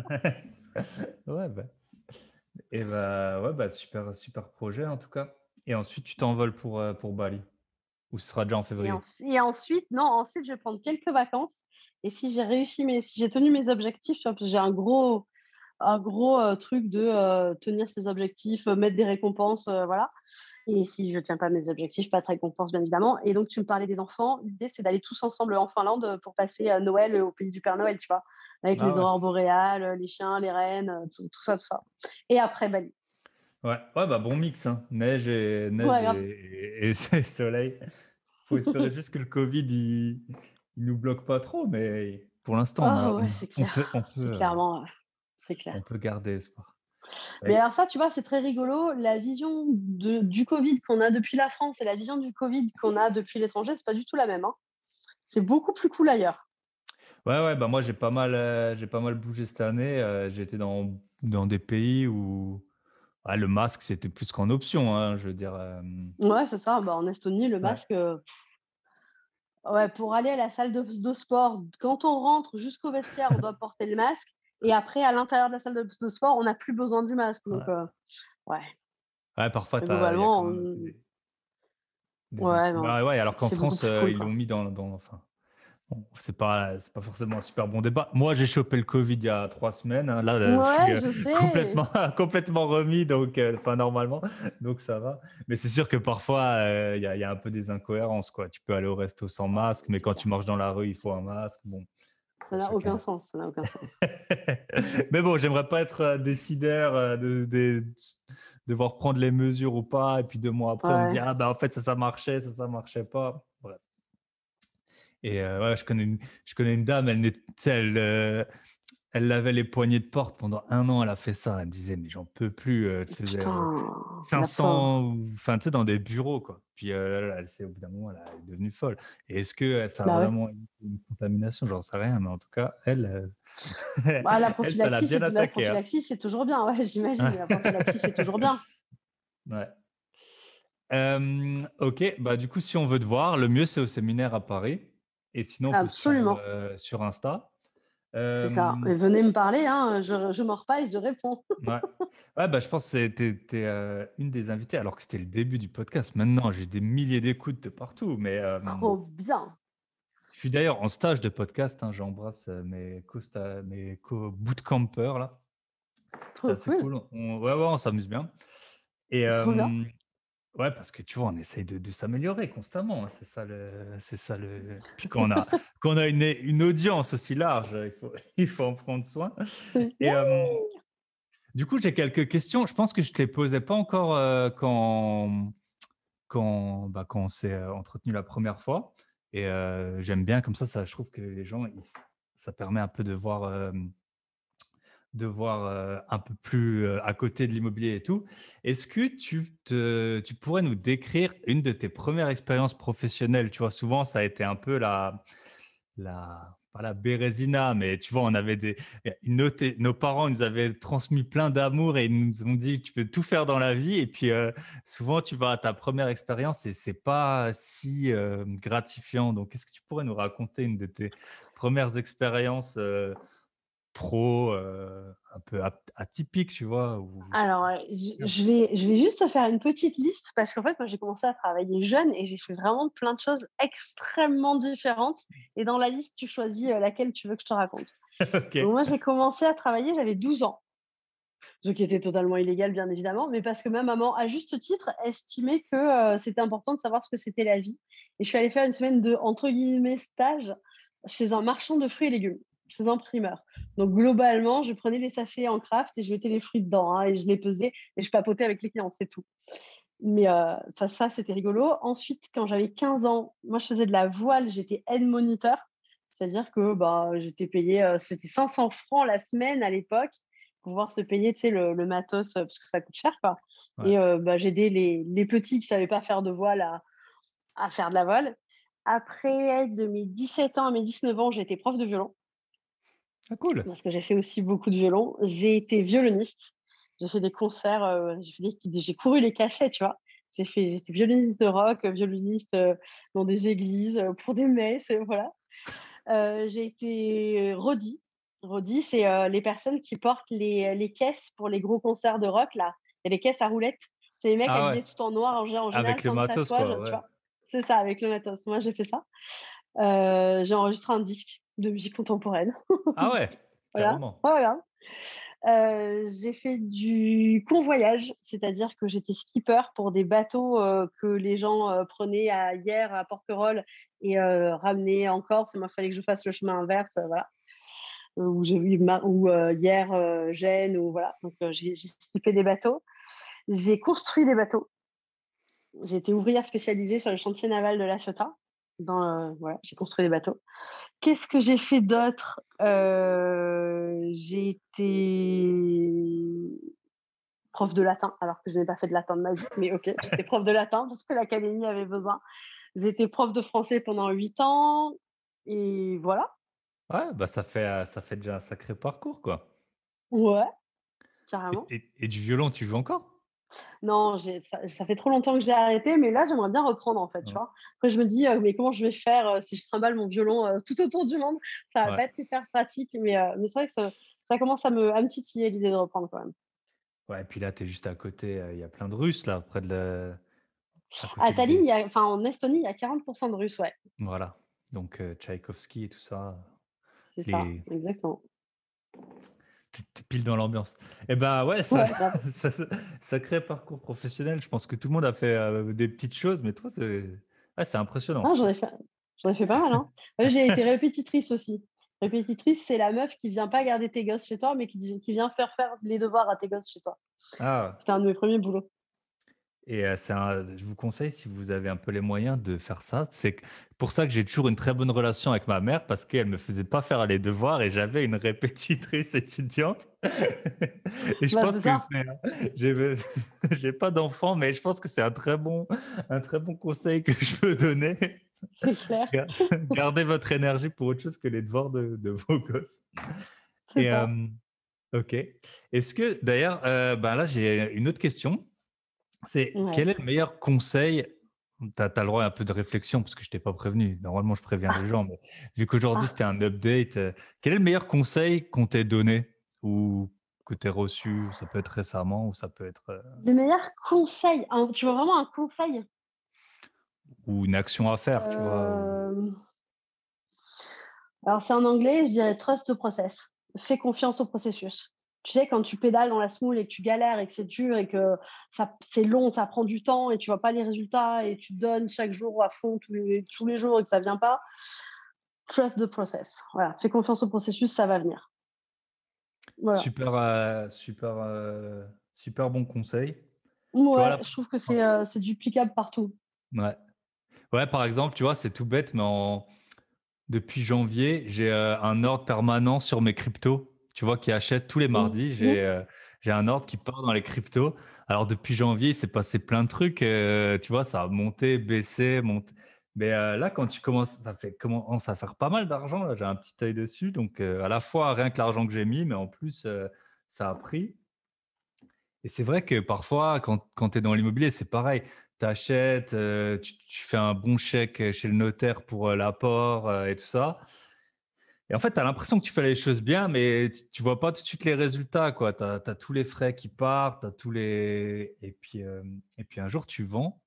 Ouais, bah et bah, ouais, bah, super projet en tout cas et ensuite tu t'envoles pour Bali ou ce sera déjà en février? Et ensuite, non, ensuite, je vais prendre quelques vacances et si j'ai tenu mes objectifs, tu vois? Parce que j'ai un gros, truc de, tenir ses objectifs, mettre des récompenses, voilà. Et si je tiens pas mes objectifs, pas de récompense, bien évidemment. Et donc tu me parlais des enfants. L'idée, c'est d'aller tous ensemble en Finlande, pour passer, Noël, au pays du Père Noël, tu vois? Avec Ah les ouais. aurores boréales, les chiens, les rennes, tout ça, tout ça. Et après Bali. Ouais, ouais, bah, bon mix, hein. Neige Ouais, grave. et c'est soleil. Faut espérer juste que le covid il nous bloque pas trop, mais pour l'instant Oh ouais, c'est clair. C'est clairement, c'est clair. on peut garder espoir. Mais Ouais. alors ça, tu vois, c'est très rigolo. La vision du Covid qu'on a depuis la France et la vision du Covid qu'on a depuis l'étranger, c'est pas du tout la même, hein. C'est beaucoup plus cool ailleurs. Ouais, ouais, bah, moi j'ai pas mal bougé cette année, j'ai été dans des pays où, ah, le masque c'était plus qu'en option, hein, je veux dire, Ouais, c'est ça. Bah, en Estonie, le ouais. masque, ouais, pour aller à la salle de sport, quand on rentre jusqu'au vestiaire, on doit porter le masque et après à l'intérieur de la salle de sport, on n'a plus besoin du masque. Donc Ouais. ouais, Ouais, parfois mais il y a quand globalement, même un peu des ouais, inc non, bah, ouais, alors qu'en c'est beaucoup France, plus cool, ils l'ont quoi. mis enfin, bon, c'est pas forcément un super bon débat. Moi, j'ai chopé le covid il y a 3 semaines, hein. Là, je suis, Ouais, je sais. complètement remis donc enfin normalement, donc ça va. Mais c'est sûr que parfois, il y a un peu des incohérences, quoi. Tu peux aller au resto sans masque, mais C'est quand tu clair. marches dans la rue, il faut un masque. Bon, Ça après n'a aucun chacun sens, ça n'a aucun sens. mais bon, j'aimerais pas être, décideur, de devoir prendre les mesures ou pas et puis 2 mois après, on me dit: Ouais, «Ah bah, en fait, ça marchait pas». Bref Et ouais, je connais une dame, tu sais, elle lavait les poignées de porte pendant 1 an, elle a fait ça. Elle me disait: «Mais j'en peux plus», elle faisait, Putain, la 500 pauvre. enfin, tu sais, dans des bureaux, quoi. Puis, elle s'est au bout d'un moment, elle est devenue folle. Et est-ce que, ça a Bah ouais. vraiment été une contamination? J'en sais rien, mais en tout cas, elle, Bah, elle, ça l'a bien la attaqué, hein. prophylaxie, c'est toujours bien, ouais, j'imagine, Ouais. mais la prophylaxie, c'est toujours bien. Ouais. OK, bah, du coup, si on veut te voir, le mieux, c'est au séminaire à Paris et sinon on peut se suivre, Absolument, sur Insta. c'est ça. Hem, Et venez me parler, hein, je mords pas et je réponds. ouais. Ouais, bah, je pense que tu es, une des invitées alors que c'était le début du podcast. Maintenant, j'ai des milliers d'écoutes de partout, mais Trop bien, je suis d'ailleurs en stage de podcast, hein. J'embrasse, mes co-bootcampers là. C'est trop assez cool, cool. Ouais, ouais, on s'amuse bien et trop bien. ouais, parce que tu vois, on essaye de s'améliorer constamment, hein. C'est ça le puis quand on a une audience aussi large, il faut en prendre soin et du coup, j'ai quelques questions. Je pense que je te les posais pas encore, quand on s'est, entretenu la première fois et j'aime bien comme ça je trouve que les gens, ça permet un peu de voir, un peu plus, à côté de l'immobilier et tout. Est-ce que tu pourrais nous décrire une de tes premières expériences professionnelles? Tu vois, souvent, ça a été un peu pas la bérésina, mais tu vois, on avait nos parents nous avaient transmis plein d'amour et ils nous ont dit: «Tu peux tout faire dans la vie» et puis, souvent, tu vas à ta première expérience et c'est pas si, gratifiant. Donc, est-ce que tu pourrais nous raconter une de tes premières expériences, pro, un peu atypique, tu vois? Ou je sais Alors, pas. je vais juste te faire une petite liste parce qu'en fait, moi, j'ai commencé à travailler jeune et j'ai fait vraiment plein de choses extrêmement différentes et dans la liste, tu choisis, laquelle tu veux que je te raconte. Donc OK. moi, j'ai commencé à travailler, j'avais 12 ans, ce qui était totalement illégal, bien évidemment, mais parce que ma maman, à juste titre, estimait que, c'était important de savoir ce que c'était la vie et je suis allée faire une semaine de, entre guillemets, «stage» chez un marchand de fruits et légumes, chez un primeur. Donc globalement, je prenais les sachets en Kraft et je mettais les fruits dedans, hein, et je les pesais et je papotais avec les clients, c'est tout. Mais ça, c'était rigolo. Ensuite, quand j'avais 15 ans, moi, je faisais de la voile, j'étais aide moniteur. C'est-à-dire que, bah, j'étais payée, c'était 500 francs la semaine à l'époque pour pouvoir se payer, tu sais, le matos, parce que ça coûte cher, quoi. Ouais. Et bah, j'aidais les petits qui savaient pas faire de voile à faire de la voile. Après, de mes 17 ans à mes 19 ans, j'ai été prof de violon Ah cool! parce que j'ai fait aussi beaucoup de violon. J'ai été violoniste. J'ai fait des concerts, j'ai couru les cachets, tu vois? J'étais violoniste de rock, violoniste, dans des églises, pour des messes, voilà. J'ai été roadie. Roadie, c'est, les personnes qui portent les caisses pour les gros concerts de rock là. Il y a les caisses à roulettes. C'est les mecs Ah ouais, habillés tout en noir en général avec le plein de matos tatouages, quoi, tu ouais. vois? C'est ça, avec le matos. Moi, j'ai fait ça. J'ai enregistré un disque de musique contemporaine. Ah ouais, Voilà, carrément. voilà. J'ai fait du convoyage, c'est-à-dire que j'étais skipper pour des bateaux, que les gens, prenaient à Hyères, à Porquerolles et ramenaient en Corse et moi, il fallait que je fasse le chemin inverse, voilà. Où j'ai eu Hyères, Gênes ou voilà, donc j'ai skippé des bateaux. J'ai construit des bateaux. J'ai été ouvrière spécialisée sur le chantier naval de La Ciotat. Voilà, j'ai construit des bateaux. Qu'est-ce que j'ai fait d'autre? J'ai été prof de latin, alors que je n'ai pas fait de latin de ma vie, mais OK, j'étais prof de latin parce que l'académie avait besoin. J'ai été prof de français pendant 8 ans et voilà. Ouais, bah, ça fait déjà un sacré parcours quoi. Ouais, carrément. Et du violon, tu joues encore? Non, ça fait trop longtemps que j'ai arrêté, mais là, j'aimerais bien reprendre, en fait, tu Ouais. vois? Après, je me dis: «Mais comment je vais faire, si je trimballe mon violon, tout autour du monde?» Ça va Ouais. pas être hyper pratique, mais c'est vrai que ça commence à me titiller l'idée de reprendre quand même. Ouais, et puis là, tu es juste à côté, il y a plein de Russes là, à À côté de Tallinn, des en Estonie, il y a 40 de Russes, ouais, voilà, donc Tchaïkovski et tout ça, c'est ça, les exactement. tu pile dans l'ambiance. Et bah, ouais, ça Ouais, grave. ça sacré parcours professionnel. Je pense que tout le monde a fait, des petites choses, mais toi, c'est Ah, impressionnant. j'en ai fait pas mal, hein. J'ai été répétitrice aussi. Répétitrice, c'est la meuf qui vient pas garder tes gosses chez toi, mais qui vient faire les devoirs à tes gosses chez toi. Ah! C'était un de mes premiers boulots. Et je vous conseille, si vous avez un peu les moyens de faire ça, c'est pour ça que j'ai toujours une très bonne relation avec ma mère parce qu'elle me faisait pas faire les devoirs et j'avais une répétitrice étudiante. Et je Bah, pense c'est que ça, c'est, j'ai, j'ai pas d'enfant, mais je pense que c'est un très bon conseil que je peux donner. c'est clair, Gardez votre énergie pour autre chose que les devoirs de vos gosses. c'est Et ça. ok. Est-ce que d'ailleurs, ben là j'ai une autre question. C'est Ouais. quel est le meilleur conseil? Tu as le droit à un peu de réflexion parce que je t'ai pas prévenu. Normalement, je préviens les Ah, gens, mais vu qu'aujourd'hui ah. c'était un update, quel est le meilleur conseil qu'on t'ait donné ou que tu aies reçu? Ça peut être récemment ou ça peut être, Le meilleur conseil, tu veux vraiment un conseil? ou une action à faire, tu vois? Ou Hem, alors c'est en anglais, je dirais trust the process. Fais confiance au processus. Tu sais, quand tu pédales dans la semoule et que tu galères et que c'est dur et que ça c'est long, ça prend du temps et tu vois pas les résultats et tu donnes chaque jour à fond tous les jours et que ça vient pas, trust the process. Voilà, fais confiance au processus, ça va venir. Voilà. super, super bon conseil. Tu vois Ouais, là? je trouve que c'est duplicable partout. Ouais. Ouais, par exemple, tu vois, c'est tout bête, mais depuis janvier, j'ai, un ordre permanent sur mes cryptos, tu vois? Qui achète tous les Mmh mardis. mh. J'ai un ordre qui part dans les cryptos. Alors depuis janvier, il s'est passé plein de trucs, tu vois? Ça a monté, baissé, monté. Mais, là, quand tu commences ça fait commence à faire pas mal d'argent, là, j'ai un petit œil dessus. Donc, à la fois rien que l'argent que j'ai mis, mais en plus, ça a pris. Et c'est vrai que parfois, quand tu es dans l'immobilier, c'est pareil. Tu achètes, tu fais un bon chèque chez le notaire pour, l'apport, et tout ça. Et en fait, tu as l'impression que tu fais les choses bien, mais tu vois pas tout de suite les résultats, quoi. Tu as tous les frais qui partent, tu as tous les et puis un jour tu vends.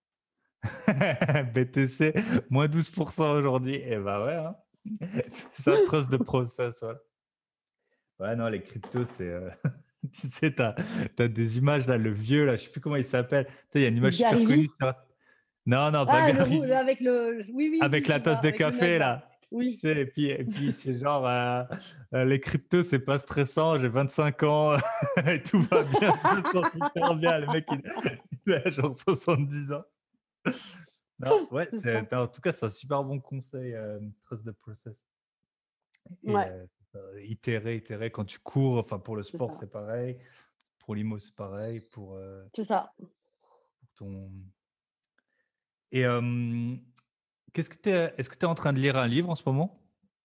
BTC moins 12 aujourd'hui. Et bah, ouais, hein. Ça trust de process, voilà. Ouais, non, les cryptos, c'est, tu sais, tu as des images là, le vieux là, je sais plus comment il s'appelle. Tu sais, il y a une image super Gary connue Vee? sur non, non, pas Ah, le roux Gary, avec le oui, oui, avec oui, la je vois, tasse de avec le mug café là. là, tu Oui. sais? Et puis c'est genre, les cryptos, c'est pas stressant, j'ai 25 ans et tout va bien, je me sens super bien. Le mec, il a genre 70 ans. Non, ouais, C'est ça. en tout cas, c'est un super bon conseil, trust the process. Et Ouais, itérer, itérer quand tu cours, enfin pour le c'est sport, ça. c'est pareil, pour l'IMO, c'est pareil, C'est ça. pour ton et qu'est-ce que tu est-ce que tu es en train de lire un livre en ce moment?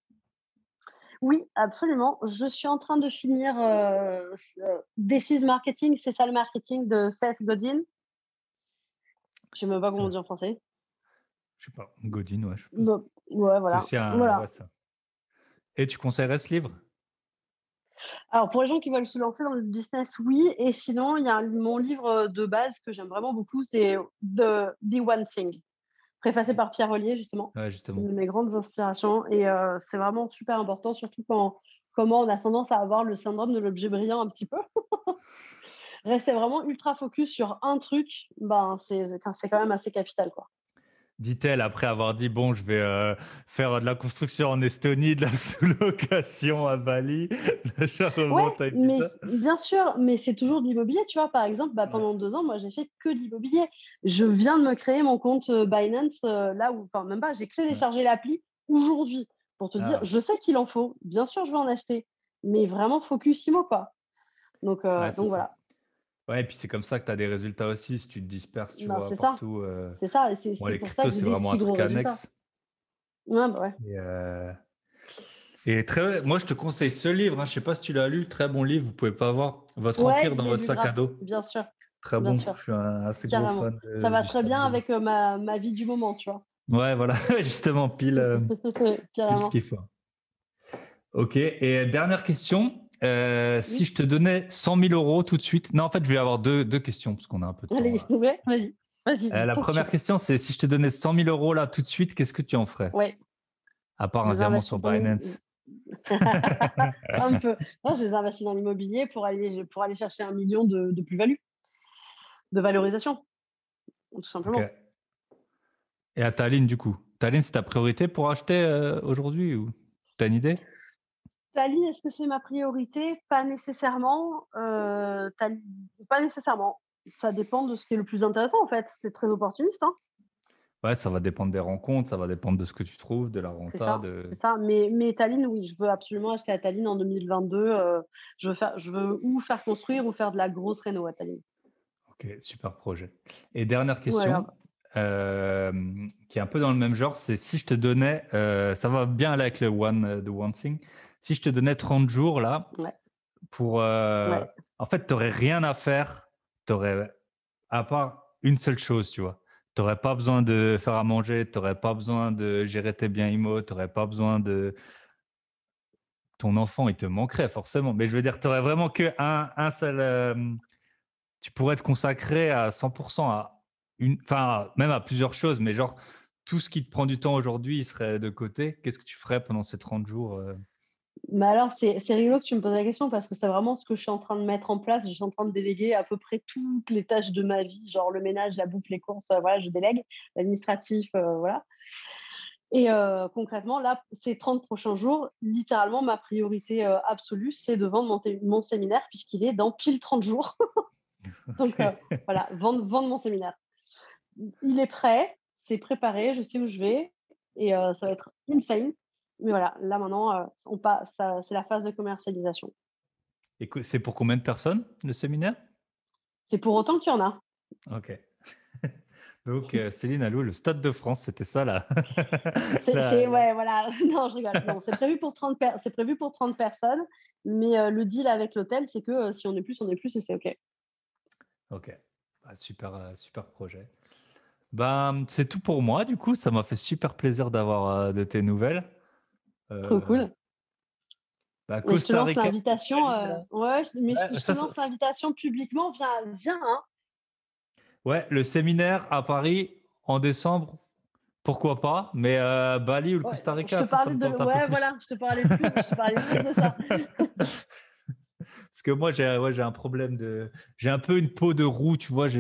Oui, absolument. Je suis en train de finir, This is Marketing, c'est ça le marketing de Seth Godin. Je sais même pas comment on Ça, dit en français. je sais pas, Godin, ouais, je suppose. Donc ouais, C'est voilà. aussi un ouais, Voilà. ça et tu conseillerais ce livre? Alors pour les gens qui veulent se lancer dans le business, oui, et sinon il y a mon livre, de base que j'aime vraiment beaucoup, c'est The One Thing, préfacé par Pierre Ollier justement. Ouais, C'est une justement. de mes grandes inspirations et c'est vraiment super important, surtout quand comment on a tendance à avoir le syndrome de l'objet brillant un petit peu. Rester vraiment ultra focus sur un truc, ben, c'est quand même assez capital, quoi. Dit-elle après avoir dit: «Bon, je vais, faire de la construction en Estonie, de la sous-location à Bali, de Ouais, l'achat-revente à mais Ibiza». bien sûr, mais c'est toujours de l'immobilier, tu vois? Par exemple, bah, Ouais. pendant 2 ans, moi, j'ai fait que de l'immobilier. Je viens de me créer mon compte, Binance, là où enfin, même pas, j'ai Ouais. téléchargé l'appli aujourd'hui pour te dire, Ah, je sais qu'il en faut, bien sûr, je vais en acheter, mais vraiment focus IMO, quoi. ouais, c'est Donc ça. voilà. Ouais et puis c'est comme ça que tu as des résultats aussi, si tu te disperses, tu Ben, vois, c'est ça, partout, c'est ça et c'est bon c'est les pour ça cryptos, que j'ai c'est des vraiment un si gros truc résultats. annexe Ouais, bah, ouais. et très moi je te conseille ce livre, hein, je sais pas si tu l'as lu, très bon livre, vous pouvez pas voir «Votre Ouais, empire je dans l'ai votre lu sac à grave, dos». bien sûr, Très bien bon, sûr, je suis un assez gros carrément. fan Ça va du très bien stand-up. avec, ma vie du moment, tu vois? Ouais, voilà, justement pile ce Carrément. qu'il faut. OK et dernière question, si Oui, je te donnais 100 000 € tout de suite non, en fait, je vais avoir deux questions parce qu'on a un peu de temps allez, là. ouais, vas-y, vas-y, La tant que tu première veux. question, c'est si je te donnais 100 000 € là tout de suite, qu'est-ce que tu en ferais? Ouais, À part je un les virement sur investis dans Binance? un peu. Non, je les investis dans l'immobilier pour aller chercher 1 million de plus-value, de valorisation, tout OK simplement. et à Tallinn, du coup? Tallinn, c'est ta priorité pour acheter, aujourd'hui ou tu as une idée? Tallinn, est-ce que c'est ma priorité? Pas nécessairement, Tallinn pas nécessairement. ça dépend de ce qui est le plus intéressant, en fait. C'est très opportuniste, hein. Ouais, ça va dépendre des rencontres, ça va dépendre de ce que tu trouves, de la C'est renta, ça, de... c'est ça. Mais Tallinn, oui, je veux absolument acheter à Tallinn en 2022. Je veux ou faire construire ou faire de la grosse réno à Tallinn. Ok, super projet. Et dernière Voilà. question, qui est un peu dans le même genre, c'est si je te donnais, ça va bien aller avec le One Thing, si je te donnais 30 jours là, Ouais, pour... ouais. en fait, tu n'aurais rien à faire, t'aurais, à part une seule chose, tu vois. Tu n'aurais pas besoin de faire à manger, tu n'aurais pas besoin de gérer tes biens immo, tu n'aurais pas besoin de... Ton enfant, il te manquerait forcément. Mais je veux dire, tu n'aurais vraiment un seul... tu pourrais te consacrer à 100% à une... Enfin, même à plusieurs choses, mais genre, tout ce qui te prend du temps aujourd'hui, il serait de côté. Qu'est-ce que tu ferais pendant ces 30 jours Mais alors, c'est rigolo que tu me poses la question parce que c'est vraiment ce que je suis en train de mettre en place. Je suis en train de déléguer à peu près toutes les tâches de ma vie, genre le ménage, la bouffe, les courses, voilà, je délègue, l'administratif, voilà. Et concrètement, là, ces 30 prochains jours, littéralement, ma priorité absolue, c'est de vendre mon séminaire puisqu'il est dans pile 30 jours. Donc voilà, vendre mon séminaire. Il est prêt, c'est préparé, je sais où je vais et ça va être insane. Mais voilà, là maintenant, on passe, c'est la phase de commercialisation. Et c'est pour combien de personnes, le séminaire? C'est pour autant qu'il y en a. Ok. Donc, Céline Alou, le Stade de France, c'était ça là. Ouais, voilà. Non, je rigole. Non, c'est prévu pour 30 personnes. Mais le deal avec l'hôtel, c'est que si on est plus, on est plus et c'est OK. Ok. Ah, super, super projet. Ben, c'est tout pour moi, du coup. Ça m'a fait super plaisir d'avoir de tes nouvelles. Trop Euh, cool. bah, Et je te Costa lance Rica, l'invitation. Italie, là. Ouais, mais Ouais, je te lance l'invitation publiquement. Viens, hein. ouais, le séminaire à Paris en décembre, pourquoi pas. Mais Bali ou le Ouais, Costa je Rica, te ça parlais me de, tente un peu ouais, plus. voilà, je te parlais plus de ça. Parce que moi, j'ai un problème de... J'ai un peu une peau de roue, tu vois.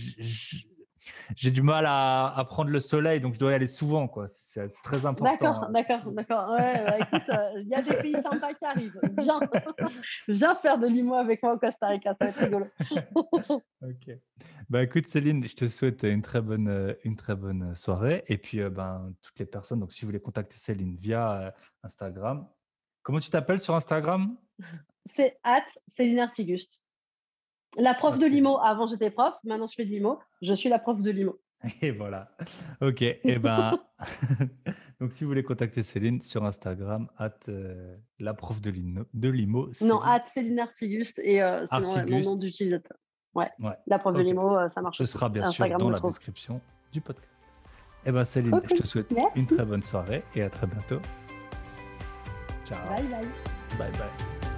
J'ai du mal à prendre le soleil, donc je dois y aller souvent, quoi. C'est très important, D'accord, hein. d'accord, d'accord. Ouais, bah, écoute, il y a des pays sympas qui arrivent. Viens, viens faire de l'IMO avec moi au Costa Rica, ça va être rigolo. Ok. Bah écoute Céline, je te souhaite une très bonne soirée. Et puis ben, toutes les personnes, donc si vous voulez contacter Céline via Instagram, comment tu t'appelles sur Instagram? C'est Céline Artiguste. La prof de Céline. l'IMO. Avant, j'étais prof. Maintenant, je fais de l'IMO. Je suis la prof de l'IMO. Et voilà. Ok. Et ben, donc si vous voulez contacter Céline sur Instagram, la prof de l'IMO, Non, Céline Céline Artiguste. Et sinon, ouais, mon nom Artiguste. d'utilisateur. Ouais, Ouais. la prof de Ok. l'IMO, ça marche Ce aussi. sera bien sûr Instagram dans me la trouve. description du podcast. Et ben Céline, Trop je cool. te souhaite une Merci. très bonne soirée et à très bientôt. Ciao. Bye bye. Bye bye.